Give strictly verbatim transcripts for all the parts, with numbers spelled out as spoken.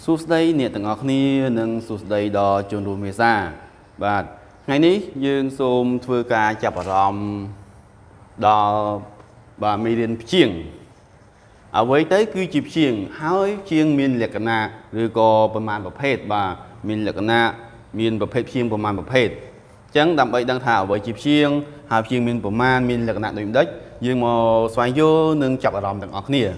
សួស្តីអ្នកទាំងអស់គ្នានិងសួស្តីដល់ជនរួមមេសាបាទថ្ងៃនេះយើងសូមធ្វើការចាប់អារម្មណ៍ដល់បាទមេរៀនព្យាង្គអ្វីទៅគឺជាព្យាង្គហើយព្យាង្គមានលក្ខណៈឬក៏ប្រមាណប្រភេទបាទមានលក្ខណៈមានប្រភេទព្យាង្គប្រមាណប្រភេទអញ្ចឹងដើម្បីដឹងថាអ្វីជាព្យាង្គហើយព្យាង្គមានប្រមាណមានលក្ខណៈដូចនេះយើងមកស្វែងយល់និងចាប់អារម្មណ៍ទាំងអស់គ្នា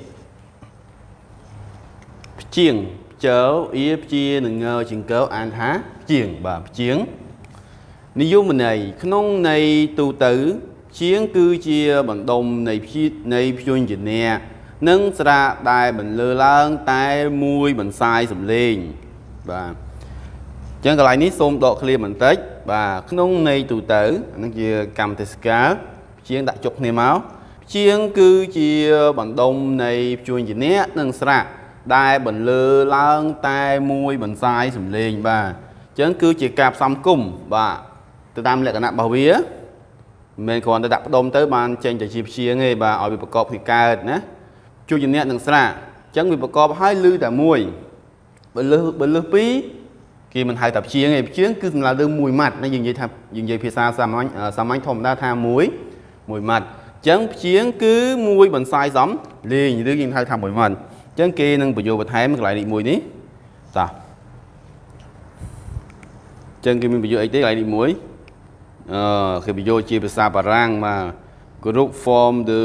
ព្យាង្គជើអៀព្យានិងងើជាងកើអានថាព្យាង្គបាទព្យាង្គនិយមន័យក្នុងន័យទូទៅព្យាង្គគឺជាបណ្ដុំនៃព្យានៃព្យញ្ជនៈនិងស្រាដែលបន្លឺឡើងតែមួយបន្សាយសំឡេងបាទអញ្ចឹងកន្លែងនេះសូមដកឃ្លាបន្តិចបាទក្នុងន័យទូទៅអានេះជាកម្មទេសកាព្យាង្គដាក់ចុះគ្នាមកព្យាង្គគឺជាបណ្ដុំនៃព្យញ្ជនៈនិងស្រាដែលបន្លឺឡើងតែមួយបន្សាយសំឡេងបាទអញ្ចឹងគឺជាការផ្សំគុំបាទទៅតាមលក្ខណៈរបស់វាមិនមែនគ្រាន់តែដាក់ផ្ដុំទៅបានចេញតែជាព្យាង្គទេបាទឲ្យវាប្រកបពីកើតណាព្យញ្ជនៈនិងស្រាអញ្ចឹងវាប្រកបឲ្យលឺតែមួយបើលឺបើលឺពីរគេមិនហៅថាព្យាង្គទេព្យាង្គគឺសម្រាប់លើមួយម៉ាត់ណាយើងនិយាយថាយើងនិយាយភាសាសាមញ្ញសាមញ្ញធម្មតាថាមួយមួយម៉ាត់អញ្ចឹងព្យាង្គគឺមួយបន្សាយសំលេងឬយើងហៅថាមួយម៉ាត់អញ្ចឹងគេនឹងបញ្យល់បន្ថែមកន្លែងនេះមួយនេះតោះអញ្ចឹងគេមានបញ្យល់អីទេកន្លែងនេះមួយអឺគេបញ្យល់ជាភាសាបារាំងមក group form the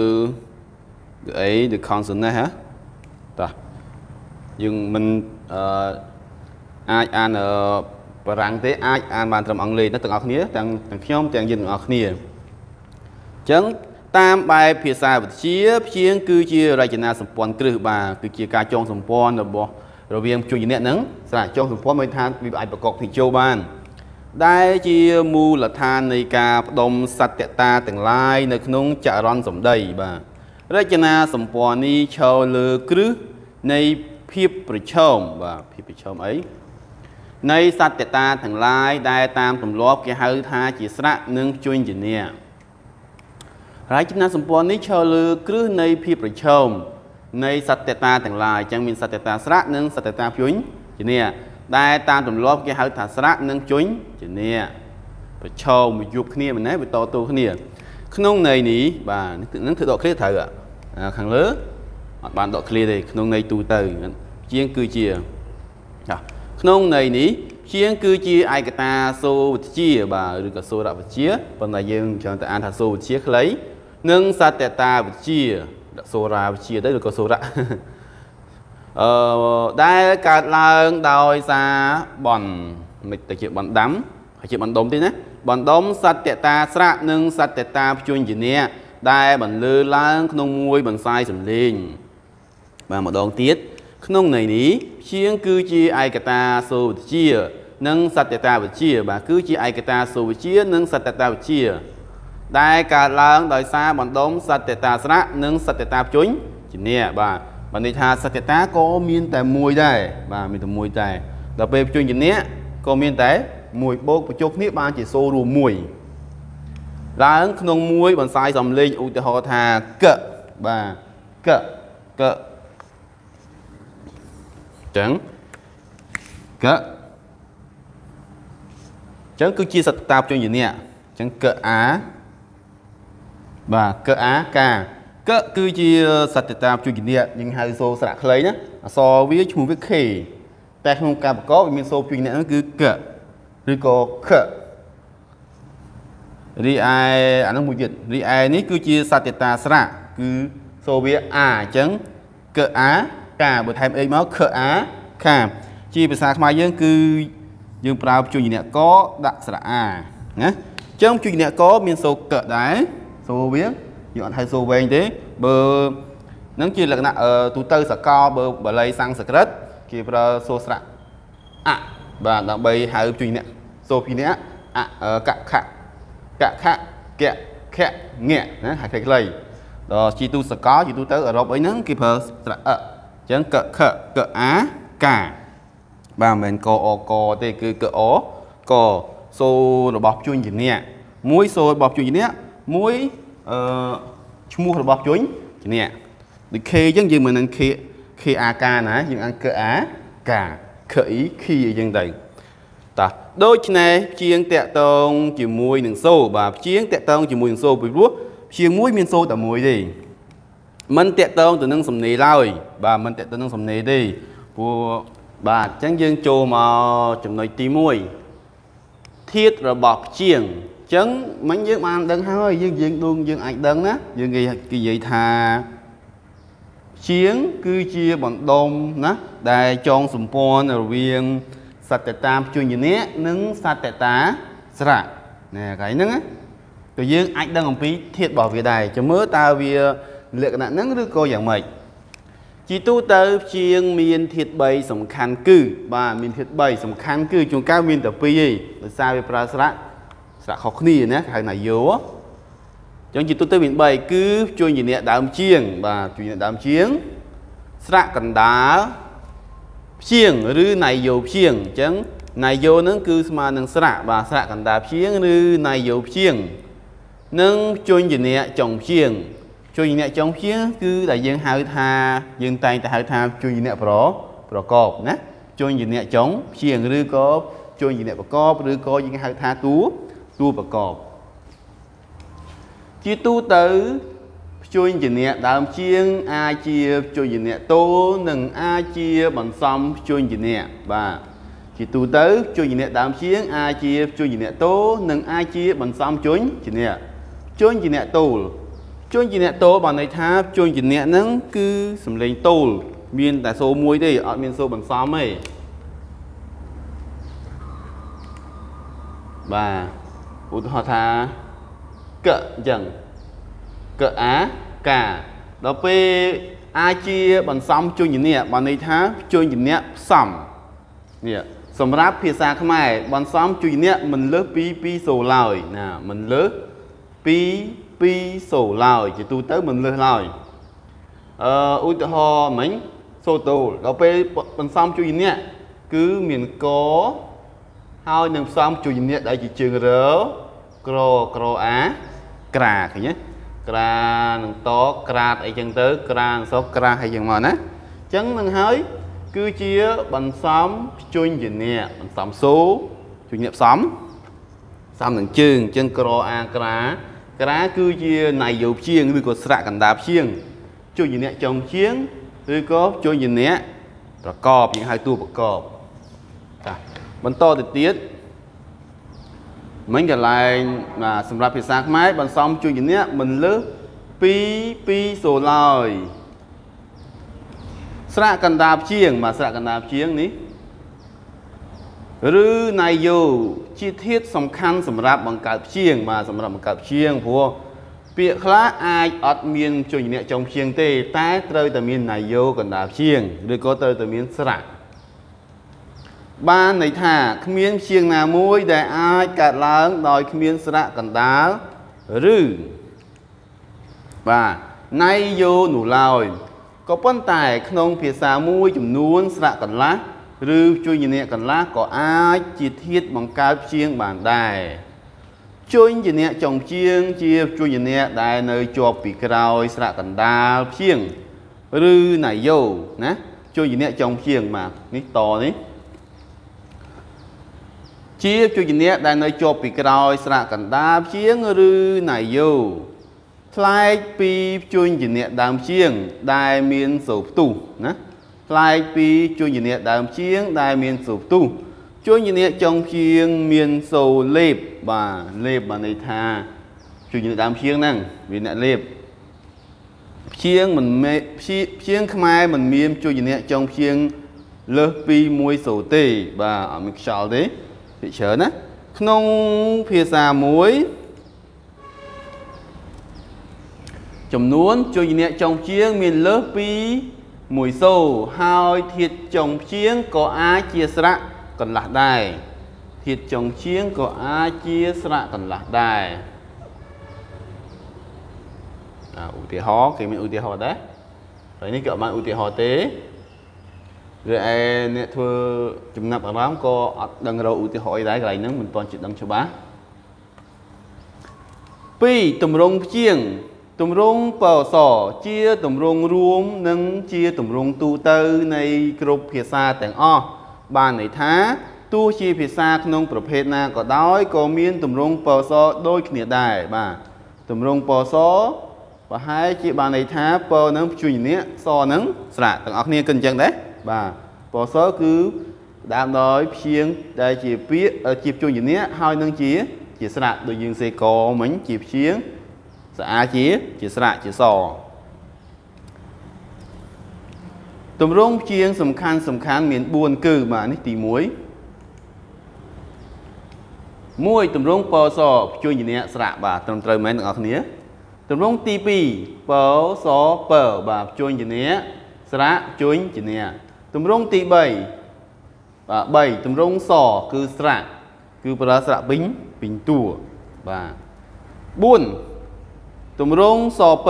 the a the consonant ហ៎តោះយើងមិនអឺអាចអានបារាំងទេអាចអានបានត្រឹមអង់គ្លេសណាទាំងអស់គ្នាទាំងទាំងខ្ញុំទាំងយើងទាំងអស់គ្នាអញ្ចឹងតាមបែបភាសាវិទ្យាព្យាង្គគឺជារចនាសម្ព័ន្ធគ្រឹះបាទគឺជាការចងសម្ព័ន្ធរបស់រវាងព្យញ្ជនៈនិងស្រាចងសម្ព័ន្ធមានថាវាអាចប្រកបគ្នាចូលបានដែលជាមូលដ្ឋាននៃការផ្ដុំសត្យតាទាំងឡាយនៅក្នុងចរន្តសម្ដីបាទរចនាសម្ព័ន្ធនេះឈរលើគ្រឹះនៃភាពប្រឈមបាទភាពប្រឈមអីនៃសត្យតាទាំងឡាយដែលតាមទម្លាប់គេហៅថាជាស្រានិងព្យញ្ជនៈរចនាសម្ព័ន្ធនេះឈរលើគ្រឹះនៃភាពប្រឈមនៃសត្យតាទាំងឡាយអញ្ចឹងមានសត្យតាស្រានិងសត្យតាព្យញ្ជនៈដែលតាមទម្លាប់គេហៅថាស្រានិងព្យញ្ជនៈប្រឈមមកជួបគ្នាមែនទេវាតទល់គ្នាក្នុងន័យនេះបាទនឹងធ្វើដកឃ្លាត្រូវខាងលើអត់បានដកឃ្លាទេក្នុងន័យទូទៅជាងគឺជាក្នុងន័យនេះជាងគឺជាឯកតាសូរវិទ្យាបាទឬក៏សូរវិទ្យាប៉ុន្តែយើងច្រើនតែអានថាសូរវិទ្យាខ្លីនិងសត្យតាវិទ្យាសូរាវិទ្យាទៅឬក៏សូរៈអឺដែលកើតឡើងដោយសារបនមិនទៅជាបណ្ដាំហើយជាបណ្ដុំទេណាបណ្ដុំសត្យតាស្រាក់និងសត្យតាព្យញ្ជនៈដែលបន្លឺឡើងក្នុងមួយបន្សាយសំឡេងបាទម្ដងទៀតក្នុងន័យនេះព្យាង្គគឺជាឯកតាសូរវិទ្យានិងសត្យតាវិទ្យាបាទគឺជាឯកតាសូរវិទ្យានិងសត្យតាវិទ្យាដែលកើតឡើងដោយសារបណ្ដុំសត្យតាស្រាក់និងសត្យតាព្យញ្ជនៈបាទបានន័យថាសត្យតាក៏មានតែមួយដែរបាទមានតែមួយតែដល់ពេលព្យញ្ជនៈក៏មានតែមួយបូកបញ្ចុះគ្នាបានជាសូររួមមួយឡើងក្នុងមួយបន្សាយសំឡេងឧទាហរណ៍ថាកបាទកកចឹងកចឹងគឺជាសត្យតាព្យញ្ជនៈចឹងកអាបាទកអាកាកគឺជាសត្យតាព្យញ្ជនៈយើងហៅសូរស្រៈខ្លីណាអក្សរវាឈ្មោះវា K តែក្នុងការប្រកបវាមានសូរព្យញ្ជនៈហ្នឹងគឺកឬក៏ខរីឯអានោះមួយទៀតរីឯនេះគឺជាសត្យតាស្រៈគឺសូរវាអាអញ្ចឹងកអាកាបើថែមអេមកខអាខាជាភាសាខ្មែរយើងគឺយើងប្រើព្យញ្ជនៈកដាក់ស្រៈអាណាអញ្ចឹងព្យញ្ជនៈកមានសូរកដែរសូរវាយើងអត់ហៅសូរវែងទេបើនឹងជាលក្ខណៈទូទៅសកលបើបាលីសំស្ក្រឹតគេប្រើសូរស្រៈអបាទដើម្បីហៅព្យញ្ជនៈសូរព្យញ្ជនៈអកខកខកខងៈណាហៅខ្លីៗដល់ជីទូសកលជីទូទៅអឺរ៉ុបអីហ្នឹងគេប្រើស្រៈអអញ្ចឹងកខកអាកាបាទមិនមែនកអកទេគឺកអកសូររបស់ព្យញ្ជនៈមួយសូររបស់ព្យញ្ជនៈមួយអឺឈ្មោះរបស់ព្យញ្ជនៈដូច K អញ្ចឹងយើងមិននឹង K K A K ណាយើងអានកអាកា khởi khi dân đầy ta đôi này chiên tẹt tông chỉ mùi nương sâu và chiên tẹt tông chỉ mùi nương sâu bị rút chiên muối miên sâu tại mùi đi mình tẹt tông từ nương sầm nề lai và mình tẹt tông nương sầm nề đi của bà chẳng dương trồ mà chấm nói tí muối thiết rồi bọc chiên chấn mấy dương ăn đằng hơi dương dương đuông dương ảnh đằng á dương gì cái gì thà chiến cứ chia bọn đông ná đại trong sủng pon ở viên sạch tệ tam chuyên như nế nứng sạch tệ tá sạ nè cái nứng á cái dương ảnh đang làm phí thiệt bảo việc này cho mớ tao vì lệ cái nạn nứng đứa cô dạng mày chỉ tu tơ chiên miền thiệt bầy sủng khăn cư và miền thiệt bầy sủng khăn cư chúng cao miền tập pi gì sao về prasra sạ khó khăn nè cái này yếu chẳng chỉ tôi tới miền Bắc cứ chui nhìn nhẹ đám chiêng và chui nhìn đám chiêng sạ cần đá chiêng rư này dầu chiêng chẳng này dầu nó cứ mà nâng sạ và sạ cần đá chiêng rư này dầu chiêng nâng chui nhìn nhẹ trồng chiêng chui nhìn nhẹ trồng chiêng cứ đại dương hai tha dương tay tại hai tha chui nhìn nhẹ pro pro cọp nè chui nhìn nhẹ trồng chiêng rư có chui nhìn nhẹ pro cọp rư có dương hai tha tú tu pro cọp chỉ tu tới chui nhìn nhẹ đám chiêng ai chia chui nhìn nhẹ tô nâng ai chia bằng xong chui nhìn nhẹ và chỉ tu tới chui nhìn nhẹ đám chiêng ai chia chui nhìn nhẹ tô nâng ai chia bằng xong chui nhìn nhẹ chui nhìn nhẹ tô chui nhìn nhẹ tô bằng này tháp chui nhìn nhẹ nâng cứ sầm lên tô miền tại số muối đi ở miền số bằng xong ấy và út họ tha cỡ dần cỡ á cả đó pe ai chia bằng xong chui nhìn nè bằng này thá chui nhìn nè sầm nè sầm ráp phía xa không ai bằng xong chui nhìn nè mình lớp pi pi sổ lòi nè mình lớp pi pi sổ lòi chỉ tu tới mình lớp lòi ờ ui tự ho mấy sổ tù đó pe bằng xong chui nhìn nè cứ miền có hai nằm xong chui nhìn nè đại chỉ trường rớ cro cro á cà cái nhé cà nâng to cà ấy chân tới cà số cà hay chân mà nè chấn nâng hơi cứ chia bằng xóm chui nhìn nè bằng xóm số chui nhập xóm xóm nâng chương chân cro a cà cà cứ chia này dầu chiên rồi có sạ cần đạp chiên chui nhìn nè trồng chiên rồi có chui nhìn nè rồi cọp những hai tua bạc cọp bằng to thì tiết mấy cái này là sầm rạp phía xa máy bằng xong chui nhìn nhé mình lướt pi pi sổ lòi sạ cần đạp chiêng mà sạ cần đạp chiêng ní rư này dù chi tiết sầm khăn sầm rạp bằng cạp chiêng mà sầm rạp bằng cạp chiêng phù việc khác ai ở miền chui nhìn nhé trong chiêng tê tái tới từ miền này vô cần đạp chiêng rồi có tới từ miền sạ ba này thả miếng chiêng nào muối để ai cả lớn đòi miếng sạ cần đá rư và nay vô nụ lòi có vấn tài không phía xa muối chùm nuôn sạ cần lá rư chui nhìn nhẹ cần lá có ai chi tiết bằng cao chiêng bản đài chui nhìn nhẹ trồng chiêng chia chui nhìn nhẹ đài nơi cho bị cao sạ cần đá chiêng rư này vô nè chui nhìn nhẹ trồng chiêng mà nít to đấy chia chui nhìn nhẹ đài nơi cho bị cao sạ cần đá chiêng rư này vô Fly pi chui nhìn nhẹ đàm chiêng đài miền sụp tu nè Fly pi chui nhìn nhẹ đàm chiêng đài miền sụp tu chui nhìn nhẹ trong chiêng miền sầu lệp và lệp bà này tha chui nhìn nhẹ đàm chiêng năng vì nè lệp chiêng mình mê chiêng khmai mình miền chui nhìn nhẹ trong chiêng lớp pi muối sầu tê và ở mình sao đấy bị chớ nè không phía xa muối chồng nuốn chui nhìn nhẹ trong chiêng miền lớp pi mùi sâu hai thịt chồng chiêng có ai chia sẻ còn lạc đài thịt chồng chiêng có ai chia sẻ còn lạc đài à ưu tiên họ cái mình ưu tiên họ đấy rồi ní cỡ bạn ưu tiên họ tế rồi em nè thưa chùm nạp ở đó có đằng đầu ưu tiên họ đấy cái này nữa mình toàn chuyện đăng cho bá pi tùm rong chiêng tùm rung bò sò chia tùm rung ruộng nâng chia tùm rung tu tư này group phía xa tảng o បានន័យថាទោះជាភាសាក្នុងប្រភេទណាក៏ដោយក៏មានទម្រង់ពសដូចគ្នាដែរបាទទម្រង់ពសប្រហែលជាបានន័យថាពនឹងព្យញ្ជនៈសនឹងស្រៈទាំងអស់គ្នាគិតអញ្ចឹងដែរបាទពសគឺដើមដោយព្យាង្គដែលជាពាក្យជាព្យញ្ជនៈហើយនឹងជាជាស្រៈដូចយើងសេកមិញជាព្យាង្គស្អាជាជាស្រៈជាសទម្រង់ព្យាង្គសំខាន់សំខាន់មានបួនគឺបាទនេះទីមួយមួយទម្រង់ពសព្យញ្ជនៈស្រៈបាទត្រឹមត្រូវមែនទាំងអស់គ្នាទម្រង់ទីពីរពសពបាទព្យញ្ជនៈស្រៈព្យញ្ជនៈទម្រង់ទីបីបាទបីទម្រង់សគឺស្រៈគឺប្រើស្រៈពេញពេញតួបាទបួនទម្រង់សព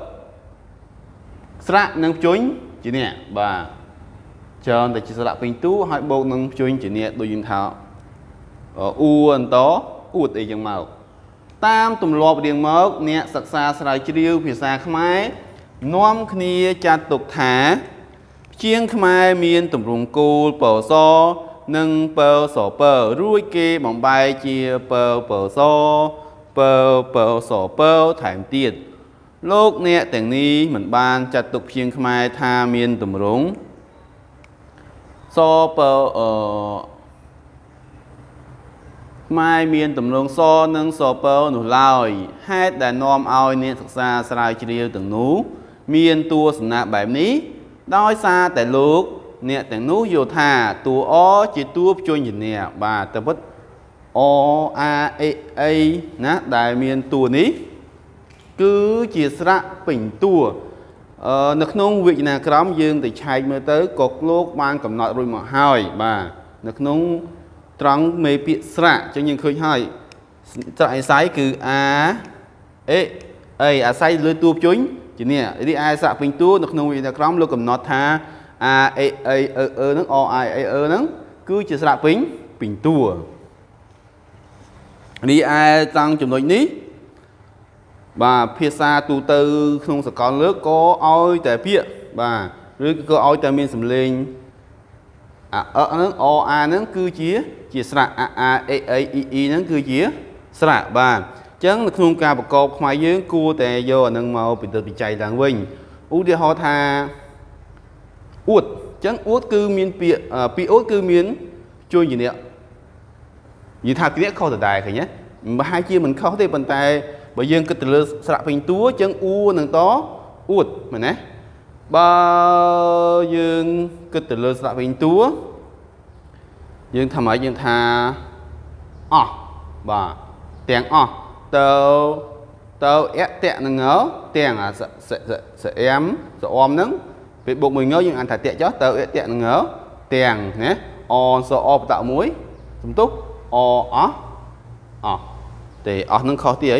ស្រៈនិងព្យញ្ជនៈបាទច្រើនតែជាស្រៈពេញតួហើយបូកនឹងព្យញ្ជនៈដូចយើងថាអ៊ូអន្តអ៊ូតអីចឹងមកតាមទម្លាប់រៀងមកអ្នកសិក្សាស្រាវជ្រាវភាសាខ្មែរនាំគ្នាចាត់ទុកថាព្យាង្គខ្មែរមានទម្រង់គោលពសនិងពសពរួចគេបំបែកជាពពសពពសពថែមទៀតលោកអ្នកទាំងនេះមិនបានចាត់ទុកព្យាង្គខ្មែរថាមានទម្រង់សពអឺខ្មែរមានទម្រង់សនិងសពនោះឡើយហេតុដែលនាំឲ្យអ្នកសិក្សាស្រាវជ្រាវទាំងនោះមានតួសនៈបែបនេះដោយសារតែលោកអ្នកទាំងនោះយល់ថាតួអជាតួព្យញ្ជនៈបាទតែពិតអអាអេអីណាដែលមានតួនេះគឺជាស្រៈពេញតួអឺនៅក្នុងវិញ្ញាណក្រមយើងទៅឆែកមើលទៅក៏លោកបានកំណត់រួចមកហើយបាទនៅក្នុងត្រង់មេពាក្យស្រៈអញ្ចឹងយើងឃើញហើយស្រៈអាស្រ័យគឺអាអេអីអាស្រ័យលើតួព្យញ្ជនៈរីឯស្រៈពេញតួនៅក្នុងវិញ្ញាណក្រមលោកកំណត់ថាអាអេអីអឺអឺហ្នឹងអអាយអីអឺហ្នឹងគឺជាស្រៈពេញពេញតួរីឯត្រង់ចំណុចនេះបាទភាសាទូទៅក្នុងសកលលើកក៏ឲ្យតែពាក្យបាទឬក៏ឲ្យតែមានសំឡេងអាអឺហ្នឹងអអាហ្នឹងគឺជាជាស្រៈអាអាអេអីអ៊ីអ៊ីហ្នឹងគឺជាស្រៈបាទអញ្ចឹងនៅក្នុងការប្រកបខ្មែរយើងគួរតែយកអាហ្នឹងមកពិនិត្យវិจัยឡើងវិញឧទាហរណ៍ថាអួតអញ្ចឹងអួតគឺមានពាក្យពីអួតគឺមានព្យញ្ជនៈនិយាយថាគ្នាខុសដដែលឃើញទេមិនហាក់ជាមិនខុសទេប៉ុន្តែបើយើងគិតទៅលើស្រៈពេញតួអញ្ចឹងអ៊ូនឹងតអួតមែនទេបើយើងគិតទៅលើស្រៈពេញតួយើងថាម៉េចយើងថាអស់បាទទាំងអស់ទៅទៅអៈតៈនឹងទាំងអាសអែមសអមហ្នឹងពេលបូកមួយងយើងអានថាតៈចុះទៅអៈតៈនឹងទាំងណាអសអបតមួយសំទុះអអស់អស់ទេអស់នឹងខុសទីអី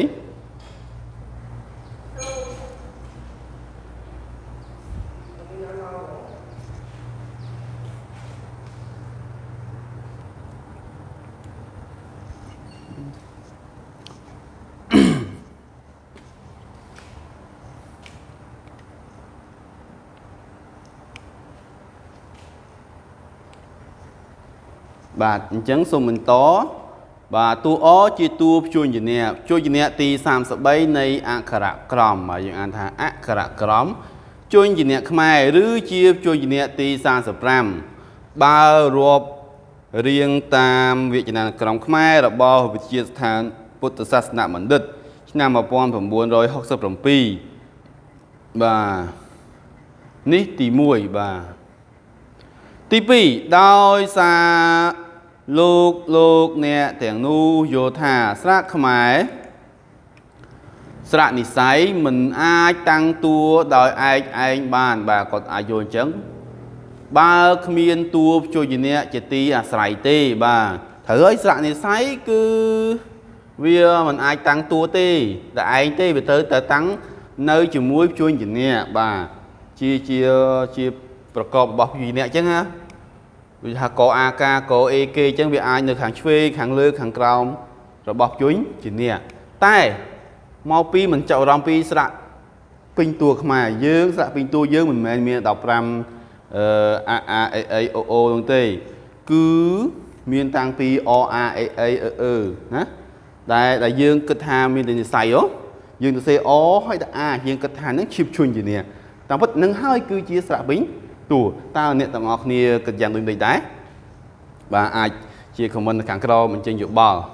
បាទអញ្ចឹងសូមបន្តបាទតួអជាតួព្យញ្ជនៈព្យញ្ជនៈទីសាមសិបបីនៃអក្ខរក្រមបាទយើងអានថាអក្ខរក្រមព្យញ្ជនៈខ្មែរឬជាព្យញ្ជនៈទីសាមសិបប្រាំបើរាប់រៀងតាមវិជ្ជាក្រមខ្មែររបស់វិទ្យាស្ថានពុទ្ធសាសនបណ្ឌិតឆ្នាំmột nghìn chín trăm sáu mươi bảyបាទនេះទីមួយបាទទីពីរដោយសារលោកលោកអ្នកទាំងនោះយល់ថាស្រៈខ្មែរស្រៈនិស្ស័យមិនអាចតាំងតួដោយឯកឯងបានបាទគាត់អាចយល់អញ្ចឹងបើគ្មានតួព្យញ្ជនៈជាទីអាស្រ័យទេបាទត្រូវហើយស្រៈនិស្ស័យគឺវាមិនអាចតាំងតួទេតែឯងទេវាត្រូវតែតាំងនៅជាមួយព្យញ្ជនៈបាទជាជាជាប្រកបរបស់ព្យញ្ជនៈអញ្ចឹងណាវាថាកអាកាកអេគេអញ្ចឹងវាអាចនៅខាងឆ្វេងខាងលើខាងក្រោមរបស់ព្យញ្ជនៈតែមកពីមិនចាប់អារម្មណ៍ពីស្រៈពេញតួខ្មែរយើងស្រៈពេញតួយើងមិនមែនមានដប់ប្រាំអឺអាអាអេអេអូអូនោះទេ cứ miền tang pi o a a a ơ nè đại đại dương cực hà miền tây sai ó dương từ xe ó hay là a dương cực hà nó chip chun gì nè tao bắt nâng hai cứ chia sẻ bính tù tao nè tao ngọc nè cực dạng đôi đáy và ai chia không mình càng cao mình trên dụng bò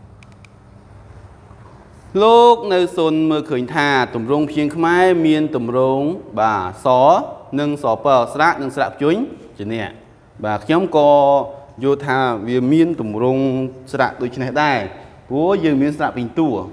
lúc nơi xuân mưa khởi thà tụm rong phiên khmai miền tụm rong bà xó nâng xó bờ sạ nâng sạ chuối chỉ nè bà nhóm co vô thà vì miền tụm rong sạ đôi chân này đây búa dương miền sạ bình tù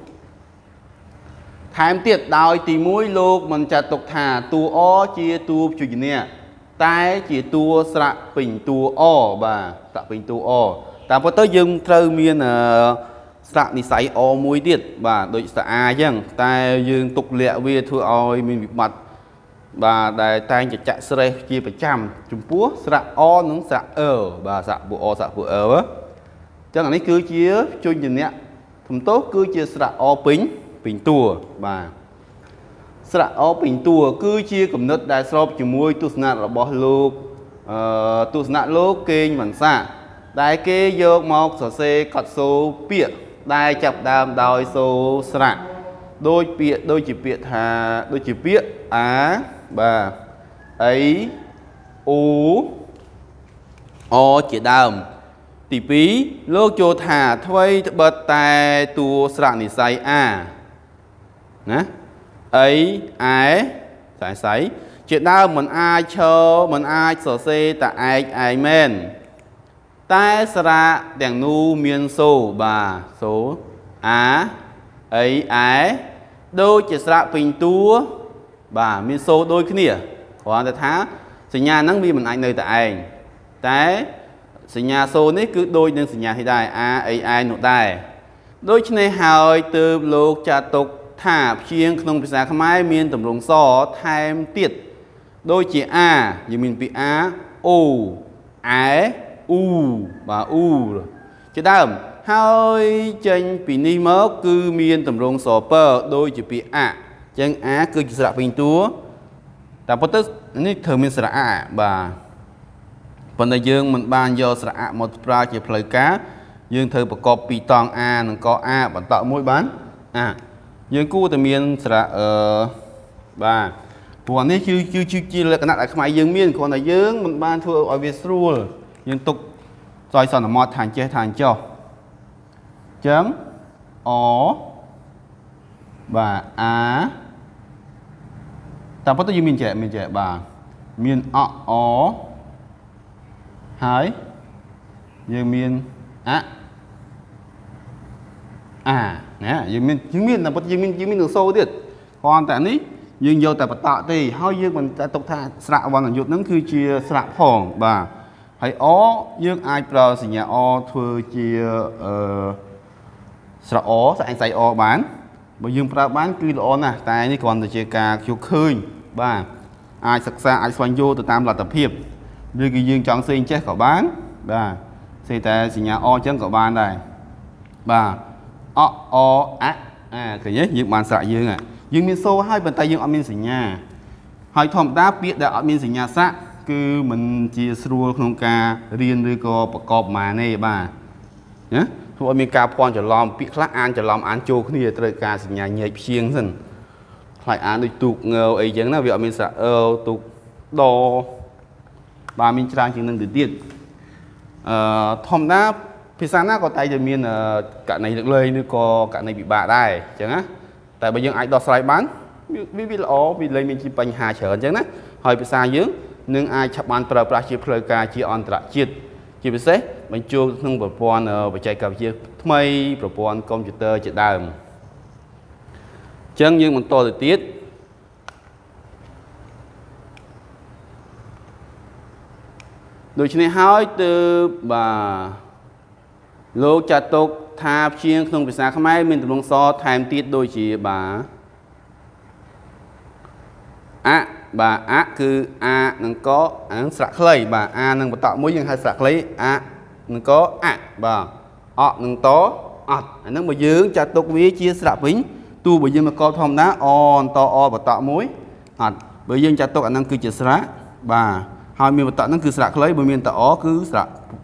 thái tiệt đào tì mũi lúc mình chặt tục thà tu ó chia tu chủ nè tai chỉ tu sạ bình tu ó bà sạ bình tu ó ta có tới dương trâu miền sạ ní sấy ó mũi tiệt bà đôi sạ dân tai dương tục lệ về thua oi mình bị mặt bà đại tai chỉ chạy xe chia phải trăm chùm búa sạ ó nó sạ ở bà sạ bộ ó sạ bộ ở á chẳng hạn cứ chia cho nhìn nè thùng tốt cứ chia sạ ó pính bình tùa bà sạ ó bình tùa cứ chia cầm nứt đại sọp chỉ môi tu sạ là bỏ lục tu sạ lục kênh bản xạ đại kê dọc mọc sờ xe cọt số bịa đại chập đàm đòi số sạ đôi bịa đôi chỉ bịa thà đôi chỉ bịa á bà ấy u o chỉ đàm tỷ phí lô cho thả thuê bật tài tu sạ nỉ say a nè ấy ai sải sải chuyện nào mình ai cho mình ai sở xe tại ai ai men tai sạ đèn nu miên số bà số á ấy ai đôi chỉ sạ bình tua bà miên số đôi cái nè còn ta thá sinh nhà nắng vi mình ai nơi tại anh té sinh nhà số này cứ đôi nên sinh nhà thì đại a ấy ai nụ đại đôi chân này hỏi từ lục trà tục thả chiêng không bị sao mai miền tầm lồng xò tham tiệt đôi chỉ a như mình bị a u ái u và u rồi chứ đâm hai chân bị ni mớ cứ miền tầm lồng xò pơ đôi chỉ bị a chân á cứ chỉ sạ bình túaแต่พอตึ๊ดนี่เธอมีสระอะบ่าปนdương mình ban doสระอะmộtปลาchỉเพลcá dươngเธอประกอบปีตองaหนึ่งก็aบรรทมวยบ้านอ่ะdươngกู้แต่มีสระเออบ่าพวกนี้ชื่อชื่อชื่อชื่อเลยขนาดขมายdươngมีนคนแต่dương mình banทั่วอเวสรูลdươngตุกซอยสอนมอฐานเจฐานเจ้าจังอ๋อบ่าอาแต่พอตัวยืมมินเจมินเจบ่ามินอ๋ออ๋อหายยืมมินอะอ่าเนี่ยยืมมินยืมมินแต่พอยืมมินยืมมินหนึ่งโซ่ดิก่อนแต่นี้ยืมโยแต่ปะตะตีเฮายืมมันจะตกท่าสระวันหยุดนั่นคือเชียสระผ่องบ่าให้อ๋อยืมไอเปล่าสิเนี่ยอ๋อเธอเชียเอ่อสระอ๋อใส่ใส่อ๋อบ้านบางยืมปลาบ้านคือร้อนนะแต่นี่ก่อนจะเจอกาคิวคืนบ้าไอศึกษาไอสวรรค์โยตัวตามหลักตะเพียบหรือคือยืมจังเซนเจ๊ของบ้านบ้าเซแต่สิญญาอเจ้าของบ้านได้บ้าอออะอ่าคือเนี้ยยืมมันสระยืมอ่ะยืมมินโซ่ให้บรรทายยืมอมินสิญญาให้ทอมด้าเปียดได้อมินสิญญาสะคือมันจีสรัวโครงการเรียนหรือก็ประกอบมาในบ้าเนี่ยทั่วอเมริกาพรจะล้อมปีคละอ่านจะล้อมอ่านโจขนี่ตระการสัญญาใหญ่เพียงสิใครอ่านโดยตุกเงาไอ้ยังนะเวลามีสระเออตุกโดบามินจางจึงนั่งตื่นเต้นทอมน้าพิซซ่าหน้าก็ไตจะมีกะในเลยนึกก็กะในbị bạได้จังนะแต่บางอย่างไอ้ดอกสไลด์บ้านวิวิลอ๋อวิเลยมีจีปัญหาเฉินจังนะหอยพิซซ่าเยอะนึงไอ้ชับมันปลาปลาชีเพลกาจีออนตระจิตจีพิเศษมันจูทั้งประปอนไปใจกับจีทำไมประปอนคอมพิวเตอร์จะได้จังยังมันโตติดติดโดยเฉพาะหอยตัวบ่าโลกจัตุกทาเชียงขนมพิซซ่าขมายมีตรงซอแถมติดโดยจีบ่าอะบ่าอะคืออะนั่งก็อันสระเคยบ่าอะนั่งประตอมุ้ยยังให้สระเคยอะนั่งก็อะบ่าอนั่งโตอดอันนั้นมายืงจัตุกวิจีสระปิ้งตู้มายืงมาก็ทอมนะออนโตอประตอมุ้ยอดมายืงจัตุกอันนั้นคือจีสระบ่าหอยมีประตอนั่นคือสระเคยบ่มีตออคือสระ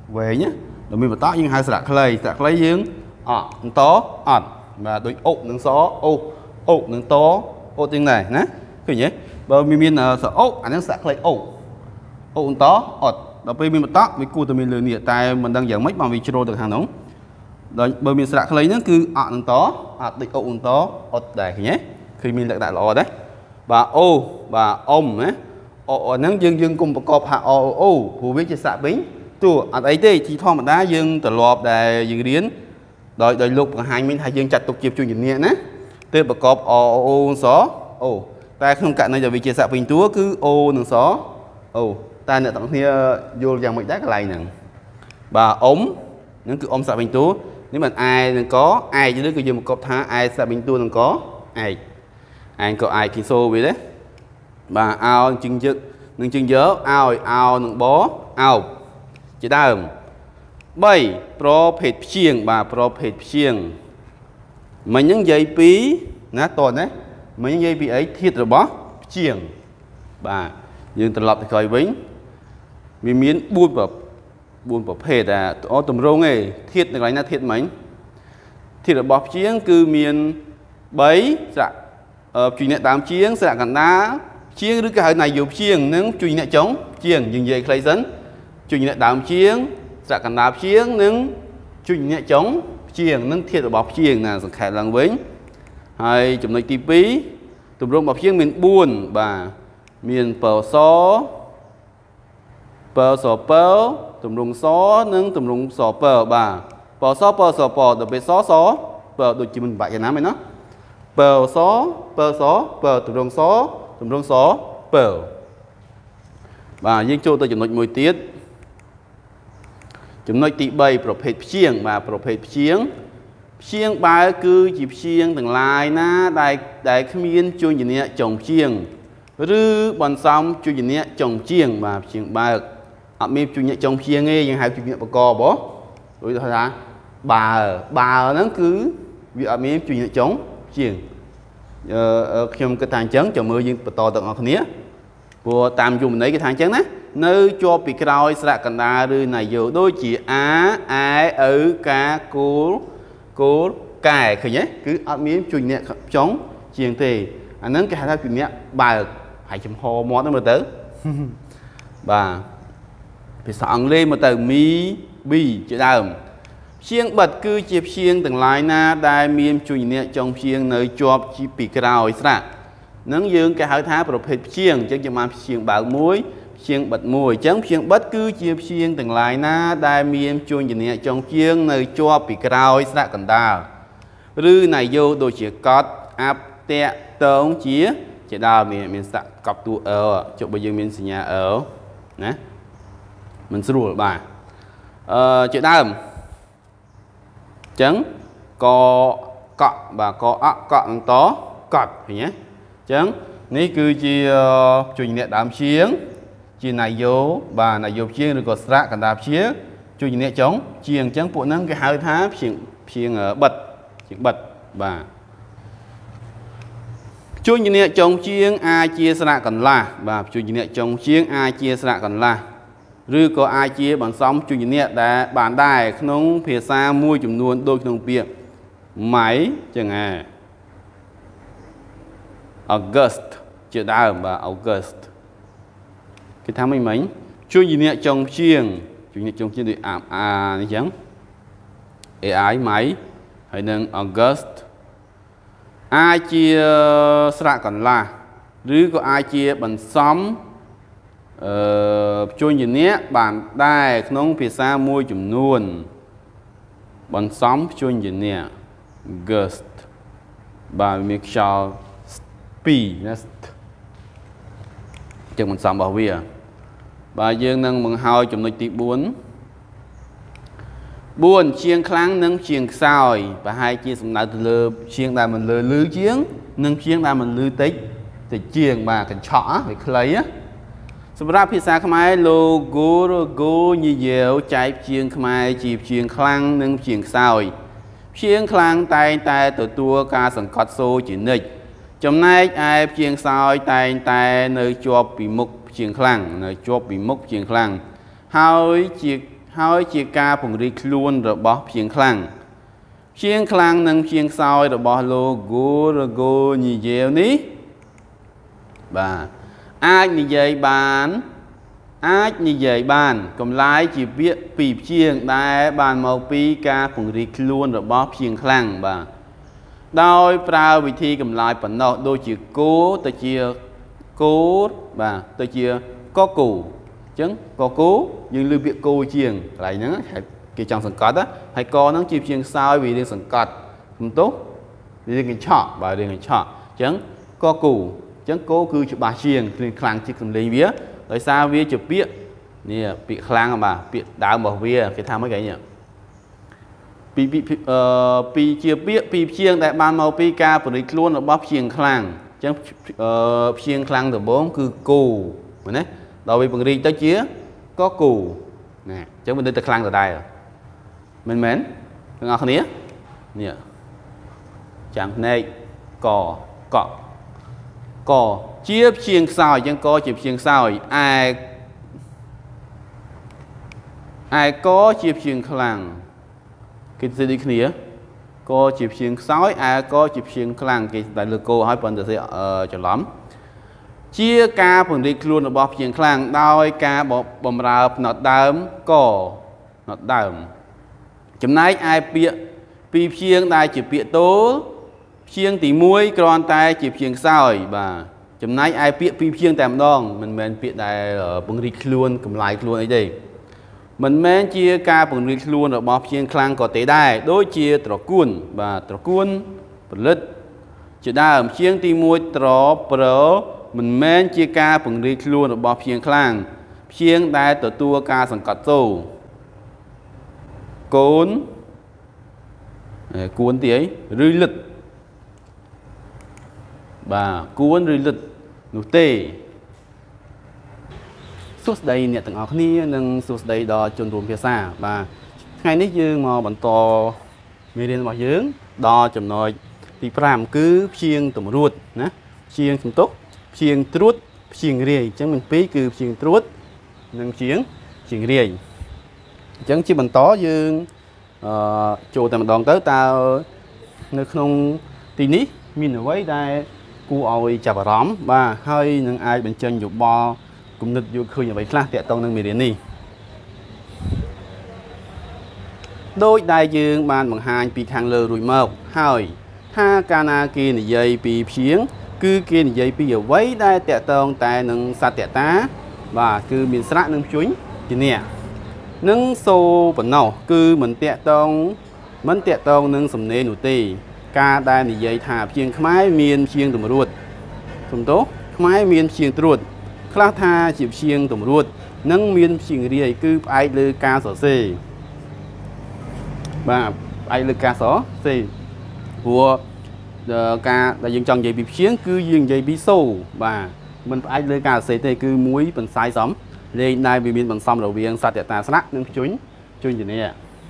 về nhé rồi mình bật tóc nhưng hai sạ clay sạ clay dương ọ to ọt và đôi ốc nướng xó ô ốc nướng to ô tiếng này nè cái nhé bờ mình miền sợ ốc anh đang sạ clay ốc ốc to ọt đó bây mình bật tóc mình cua từ mình lừa nhẹ tai mình đang giảng mấy bằng vị trí được hàng nóng rồi bờ mình sạ clay nó cứ ọ nướng to ọt đôi ốc to ọt đây nhé khi mình lại đại lò đấy và ô và ông ấy ô nắng dương dương cùngประกอบ hạ ô ô hù biết cho sạ bínhตัวอันไอ้ที่ที่ท่อมันได้ยังตลอดได้ยังเรียนโดยโดยลูกหายมินหายยังจัดตกจีบจุดนี้นะเติมประกอบโอโอสอโอแต่ขนมกันในจะวิจัยสะเป็นตัวคือโอหนึ่งสอโอแต่เนี่ยตรงที่โยนอย่างไม่ได้อะไรหนึ่งbà ốngนั่นคืออมสะเป็นตัวนี่มันไอหนึ่งก็ไอจะเลือกคือยังประกอบท่าไอสะเป็นตัวหนึ่งก็ไอไอก็ไอกินโซ่ไปเลยbà ao chừng chựcหนึ่งchừng nhớ ao aoหนึ่งบอเอาจะได้ใบโปรเพจเชียงบ่าโปรเพจเชียงมันยังใหญ่ปีนะตอนนี้มันยังใหญ่ปีไอ้ทิศหรือบ่เชียงบ่ายืนตลอดคอยวิ่งมีมีนบุญแบบบุญแบบเพจอ่ะอ๋อตุ่มโรงไงทิศอะไรนะทิศไหมทิศหรือบ่เชียงคือมีนใบจะเอ่อจุดเนี่ยตามเชียงสระกันน้าเชียงหรือการไหนอยู่เชียงนึงจุดเนี่ยจ้องเชียงยังใหญ่ใครสันจุดเนี่ยดามเชียงสระกันดาบเชียงนึงจุดเนี่ยจ้องเชียงนึงเทียบกับเชียงน่ะสังเกตหลังวิ่งให้จุดในทีปีตุ่มรวมแบบเชียงมีนบุญบ่ามีนเปิลซอเปิลซอเปิลตุ่มรวมซอนึงตุ่มรวมซอเปิลบ่าเปิลซอเปิลซอเปิลเดี๋ยวไปซอซอเปิลโดยจีมันใบอย่างนั้นไหมเนาะเปิลซอเปิลซอเปิลตุ่มรวมซอตุ่มรวมซอเปิลบ่ายิ่งโจตัวจุดในมวยเตี้ยจุดน้อยตีใบประเภทเชียงมาประเภทเชียงเชียงบายคือจีบเชียงต่างลายนะได้ได้ขมิ้นจุนอย่างนี้จงเชียงหรือบอลซ้ำจุนอย่างนี้จงเชียงมาเชียงบายอ่ะมีจุนอย่างจงเชียงเงี้ยยังหายจุนอย่างประกอบบ่โดยธรรมดาบาบานั้นคือวิอ่ะมีจุนอย่างจงเชียงเอ่อขยมกระถางเชิงจะมือยิงประตูต่างคนนี้พวกตามอยู่ในกระถางเชิงนะnơi cho bị cào sạ cần đa rư này dù đôi chỉ á ai ở cá cố cố cài khởi nhé cứ ăn miếng chùi nhẹ chống chiềng thì anh nâng cái hai chùi nhẹ bà hai chấm hồ món nó mà tới bà thì sẵn lên một tờ mi bì chỉ đàm chiêng bật cứ chịp chiêng từng lái na đai miếng chùi nhẹ trong chiêng nơi cho chỉ bị cào sạ nâng dương cái hai tháp rồi phết chiêng chứ chỉ mà chiêng bảo muối chiêng bật mùi chấm chiêng bất cứ chiếc chiêng từng lại na đai miên chuông gì nè trong chiêng nơi cho bị cào sạ cần đào rư này vô đồ chỉ có áp tẹ tống chía chỉ đào miền miền sạ cọc tu ở chỗ bây giờ miền nhà ở nè mình sẽ đuổi bài ờ chuyện đàm chấm có cọ và có ọ cọ tó cọt nhé chấm ní cứ chi chuông nè đám chiêng chỉ này vô bà này vô chiên rồi có sạ cần đạp chiếc chui nhẹ chống chiên trắng phụ nắng cái hai tháp chiên chiên ở bật chiên bật bà chui nhẹ chống chiên ai chia sạ cần là bà chui nhẹ chống chiên ai chia sạ cần là rư có ai chia bằng sóng chui nhẹ đã bàn đài nông phía xa môi chùm nuôn đôi nông bia máy chẳng à August chưa đào bà August cái tháng mấy mấy chui gì nè trong chiêng chui nè trong chiêng thì ảm à này chẳng ai máy hay nâng August ai chia sạ còn là rứ có ai chia bằng xóm chui gì nè bàn đai nông phía xa môi chùm nuôn bằng xóm chui gì nè August bà miếng cho pi chẳng mình xóm bảo vi à bà dương nâng bằng hai chùm nội tiết bốn buồn chiêng kháng nâng chiêng soi và hai chia sầm nào từ lơ chiêng đà mình lơ lư chiếng nâng chiêng đà mình lư tích thì chiêng bà cần chỏ để lấy á sầm ra phía xa khai logo logo như dẻo chạy chiêng khai chìm chiêng kháng nâng chiêng soi chiêng kháng tay tay từ tua ca sần cọt xô chỉ nịch trong nay ai chiêng soi tay tay nơi cho bị mục chiêng kháng nơi cho bị mục chiêng kháng hai chiếc ហើយជាការពង្រីកខ្លួនរបស់ព្យាង្គខ្លាំងព្យាង្គខ្លាំងនិងព្យាង្គខ្សោយរបស់លោក Gorogo និយាយនេះបាទអាចនិយាយបានអាចនិយាយបានកម្លាយជាពាក្យពីព្យាង្គដែលបានមកពីការពង្រីកខ្លួនរបស់ព្យាង្គខ្លាំងបាទដោយប្រើវិធីកម្លាយប៉ុណ្ណោះដូចជាគោទៅជាគោបាទទៅជាកគោអញ្ចឹងកគោយើងលើពាក្យគោជាងកន្លែងហ្នឹងគេចង់សង្កត់ហើយកហ្នឹងជាព្យាង្គខ្សោយវារៀងសង្កត់សំទោសវារៀងកញ្ឆក់បាទរៀងកញ្ឆក់អញ្ចឹងកគោអញ្ចឹងគោគឺច្បាស់ជាងគ្រឿងខ្លាំងជាងសំឡេងវាដោយសារវាជាពាក្យនេះពាក្យខ្លាំងបាទពាក្យដើមរបស់វាគេថាមិនគេនេះពីពីអឺពីជាពាក្យពីព្យាង្គដែលបានមកពីការពង្រីកខ្លួនរបស់ព្យាង្គខ្លាំងអញ្ចឹងអឺព្យាង្គខ្លាំងដំបូងគឺគោមែនទេដល់វាពង្រីកទៅជាកគោណាអញ្ចឹងវានៅតែខ្លាំងដដែលមែនមែនទាំងអស់គ្នានេះចាំភ្នែកកកកជាព្យាង្គខ្សោយអញ្ចឹងកជាព្យាង្គខ្សោយឯឯកជាព្យាង្គខ្លាំងគេស្ដីគ្នាកជាព្យាង្គខ្សោយឯកជាព្យាង្គខ្លាំងគេតែលើកឲ្យប៉ុន្តែច្រឡំជាការពង្រីកខ្លួនរបស់ព្យាង្គខ្លាំងដោយការបំរើផ្នត់ដើមកផ្នត់ដើមចំណែកឯពាក្យពីព្យាង្គដែលជាពាក្យទោលព្យាង្គទីមួយគ្រាន់តែជាព្យាង្គខ្សោយបាទចំណែកឯពាក្យពីព្យាង្គតែម្ដងមិនមែនពាក្យដែលពង្រីកខ្លួនកម្លាយខ្លួនអីទេមិនមែនជាការពង្រីកខ្លួនរបស់ព្យាង្គខ្លាំងក៏ទេដែរដូចជាត្រកួនបាទត្រកួនផលិតជាដើមព្យាង្គទីមួយត្រប្រមិនមែនជាការពង្រីកខ្លួនរបស់ព្យាង្គខ្លាំងព្យាង្គដែលទទួលការសង្កត់សូរកូនគួនទីអីឬលិតបាទគួនឬលិតនោះទេសួស្ដីអ្នកទាំងអស់គ្នានិងសួស្ដីដល់ជនរួមភាសាបាទថ្ងៃនេះយើងមកបន្តមេរៀនរបស់យើងដល់ចំណុចទីប្រាំគឺព្យាង្គតម្រួតណាព្យាង្គសំទុះព្យាង្គត្រួតព្យាង្គរាយអញ្ចឹងមានពីរគឺព្យាង្គត្រួតនិងព្យាង្គព្យាង្គរាយអញ្ចឹងជាបន្តយើងអឺចូលតែម្ដងទៅតើនៅក្នុងទីនេះមានអ្វីដែលគួរឲ្យចាប់អារម្មណ៍បាទហើយនឹងអាចបញ្ចេញយោបល់គំនិតយល់ឃើញអ្វីខ្លះទាក់ទងនឹងមេរៀននេះដោយដែលយើងបានបង្ហាញពីខាងលើរួចមកហើយថាកាលណាគេនិយាយពីព្យាង្គគឺគេនិយាយពីអ្វីដែលតាក់ទងតែនឹងសត្យតាបាទគឺមានស្រៈនិងព្យញ្ញជាអ្នកនឹងសូប៉ុណ្ណោះគឺមិនតាក់ទងមិនតាក់ទងនឹងសំណេរនោះទេការដែលនិយាយថាព្យាង្គខ្មែរមានព្យាង្គតម្រួតសំទោសខ្មែរមានព្យាង្គត្រួតខ្លះថាជាព្យាង្គតម្រួតនិងមានព្យាង្គរាយគឺផ្អែកលើការសរសេរបាទផ្អែកលើការសរសេរព្រោះការដែលយើងចង់និយាយពីព្យាង្គគឺយើងនិយាយពីសូរបាទមិនផ្អែកលើការសរសេរទេគឺមួយបន្សាយសំលេខដែលវាមានបន្សំរវាងសត្យតាស្រៈនិងព្យញ្ញព្យញ្ញនា